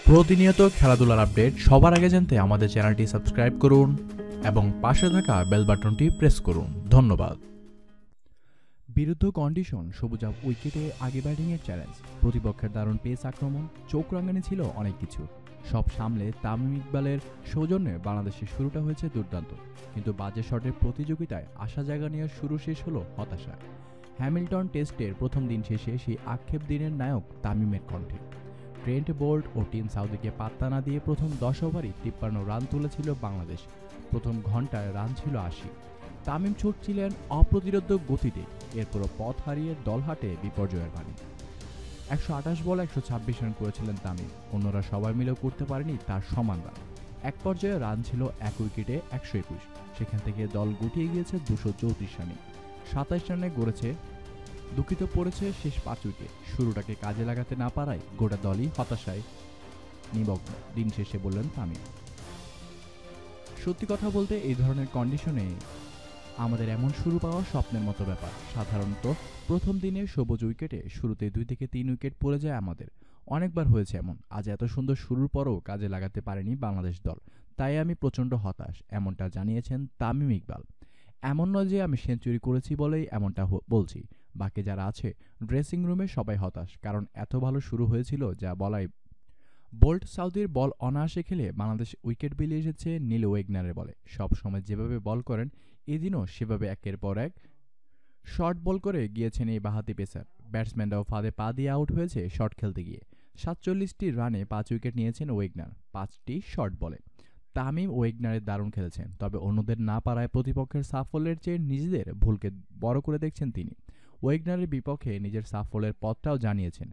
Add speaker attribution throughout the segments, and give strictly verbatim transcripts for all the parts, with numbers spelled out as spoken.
Speaker 1: প্রতিনিয়ত খেলাধুলার আপডেট সবার আগে জানতে আমাদের চ্যানেলটি সাবস্ক্রাইব করুন এবং পাশে থাকা বেল বাটনটি প্রেস করুন। ধন্যবাদ। বিরুদ্ধ কন্ডিশন, সবুজ আপ উইকেটে আগে ব্যাটিংয়ের চ্যালেঞ্জ, প্রতিপক্ষের দারুণ পেস আক্রমণ, চোখ রাঙানি ছিল অনেক কিছু। সব সামলে তামিম ইকবালের সৌজন্যে বাংলাদেশের শুরুটা হয়েছে দুর্দান্ত, কিন্তু বাজে শটের প্রতিযোগিতায় আশা জায়গা নিয়ে শুরু শেষ হলো হতাশায়। হ্যামিল্টন টেস্টের প্রথম দিন শেষে সেই আক্ষেপ দিনের নায়ক তামিমের কণ্ঠে। ট্রেন্ট বোল্ট ও টিম সাউদিকে পাত্তা না দিয়ে প্রথম দশ ওভারই তিপ্পান্ন রান তুলেছিল বাংলাদেশ। প্রথম ঘন্টায় রান ছিল আশি। তামিম ছুটছিলেন অপ্রতিরোধ্য গতিতে, এরপরও পথ হারিয়ে দল হাটে বিপর্যয়ের বাণী। একশো আঠাশ বল একশো ছাব্বিশ রান করেছিলেন তামিম, অন্যরা সবাই মিলেও করতে পারেনি তার সমান রান। এক পর্যায়ে রান ছিল এক উইকেটে একশো একুশ, সেখান থেকে দল গুটিয়ে গিয়েছে দুশো চৌত্রিশ রানে। সাতাইশ রানে গড়েছে দুঃখিত পড়েছে শেষ পাঁচ উইকেট। শুরুটাকে কাজে লাগাতে না পারায় গোটা দলই হতাশায় নিমগ্ন, দিন শেষে বললেন তামিম। সত্যি কথা বলতে এই ধরনের কন্ডিশনে আমাদের এমন শুরু পাওয়া স্বপ্নের মতো ব্যাপার। সাধারণত প্রথম দিনে সবুজ উইকেটে শুরুতে দুই থেকে তিন উইকেট পড়ে যায় আমাদের, অনেকবার হয়েছে এমন। আজ এত সুন্দর শুরুর পরও কাজে লাগাতে পারেনি বাংলাদেশ দল, তাই আমি প্রচণ্ড হতাশ, এমনটা জানিয়েছেন তামিম ইকবাল। এমন নয় যে আমি সেঞ্চুরি করেছি বলেই এমনটা বলছি, বাকি যারা আছে ড্রেসিং রুমে সবাই হতাশ, কারণ এত ভালো শুরু হয়েছিল যা বলাই। বোল্ট সাউদির বল অনায়াসে খেলে বাংলাদেশ উইকেট বিলিয়ে এসেছে নীল ওয়েগনারের বলে। সব সময় যেভাবে বল করেন এদিনও সেভাবে একের পর এক শর্ট বল করে গিয়েছেন এই বাঁহাতি পেসার। ব্যাটসম্যানরাও ফাঁদে পা দিয়ে আউট হয়েছে শর্ট খেলতে গিয়ে। সাতচল্লিশটি রানে পাঁচ উইকেট নিয়েছেন ওয়েগনার, পাঁচটি শর্ট বলে। তামিম ওয়েগনারের দারুণ খেলেছেন, তবে অন্যদের না পারায় প্রতিপক্ষের সাফল্যের চেয়ে নিজেদের ভুলকে বড় করে দেখছেন তিনি। ওয়েগনারের বিপক্ষে নিজের সাফল্যের পথটাও জানিয়েছেন।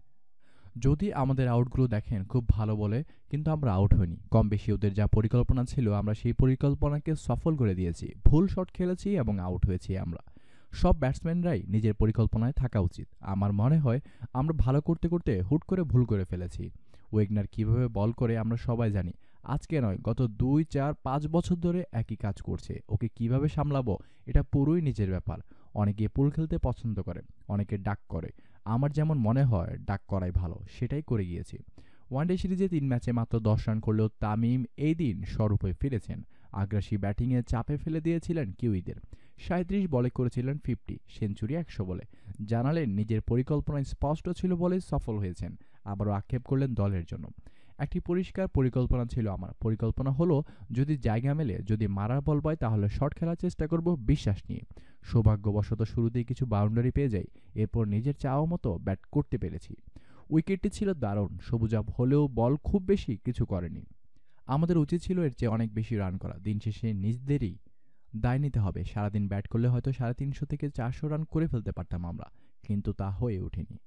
Speaker 1: যদি আমাদের আউটগুলো দেখেন খুব ভালো বলে, কিন্তু আমরা আউট হইনি। কম বেশি ওদের যা পরিকল্পনা ছিল আমরা সেই পরিকল্পনাকে সফল করে দিয়েছি। ভুল শট খেলেছি এবং আউট হয়েছি আমরা। সব ব্যাটসম্যানরাই নিজের পরিকল্পনায় থাকা উচিত। আমার মনে হয় আমরা ভালো করতে করতে হুট করে ভুল করে ফেলেছি। ওয়েগনার কিভাবে বল করে আমরা সবাই জানি, আজকে নয় গত দুই চার পাঁচ বছর ধরে একই কাজ করছে। ওকে কিভাবে সামলাবো এটা পুরোই নিজের ব্যাপার। অনেকে পুল খেলতে পছন্দ করে, অনেকে ডাক করে। আমার যেমন মনে হয় ডাক করাই ভালো, সেটাই করে গিয়েছি। ওয়ানডে সিরিজে তিন ম্যাচে মাত্র দশ রান করলেও তামিম এই দিন স্বরূপে ফিরেছেন। আগ্রাসী ব্যাটিংয়ে চাপে ফেলে দিয়েছিলেন কিউইদের। সাঁত্রিশ বলে করেছিলেন ফিফটি, সেঞ্চুরি একশো বলে। জানালেন নিজের পরিকল্পনায় স্পষ্ট ছিল বলে সফল হয়েছেন। আবারও আক্ষেপ করলেন দলের জন্য। একটি পরিষ্কার পরিকল্পনা ছিল আমার। পরিকল্পনা হলো যদি জায়গা মেলে, যদি মারার বল পায় তাহলে শট খেলার চেষ্টা করব বিশ্বাস নিয়ে। সৌভাগ্যবশত শুরুতেই কিছু বাউন্ডারি পেয়ে যাই, এরপর নিজের চাওয়া মতো ব্যাট করতে পেরেছি। উইকেটটি ছিল দারুণ, সবুজ আপ হলেও বল খুব বেশি কিছু করেনি। আমাদের উচিত ছিল এর চেয়ে অনেক বেশি রান করা। দিন শেষে নিজেদেরই দায় নিতে হবে। সারাদিন ব্যাট করলে হয়তো সাড়ে তিনশো থেকে চারশো রান করে ফেলতে পারতাম আমরা, কিন্তু তা হয়ে ওঠেনি।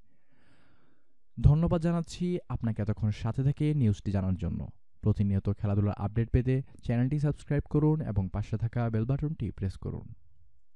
Speaker 1: ধন্যবাদ জানাচ্ছি আপনাকে এতক্ষণ সাথে থেকে নিউজটি জানার জন্য। প্রতিনিয়ত খেলাধুলার আপডেট পেতে চ্যানেলটি সাবস্ক্রাইব করুন এবং পাশে থাকা বেল বাটনটি প্রেস করুন।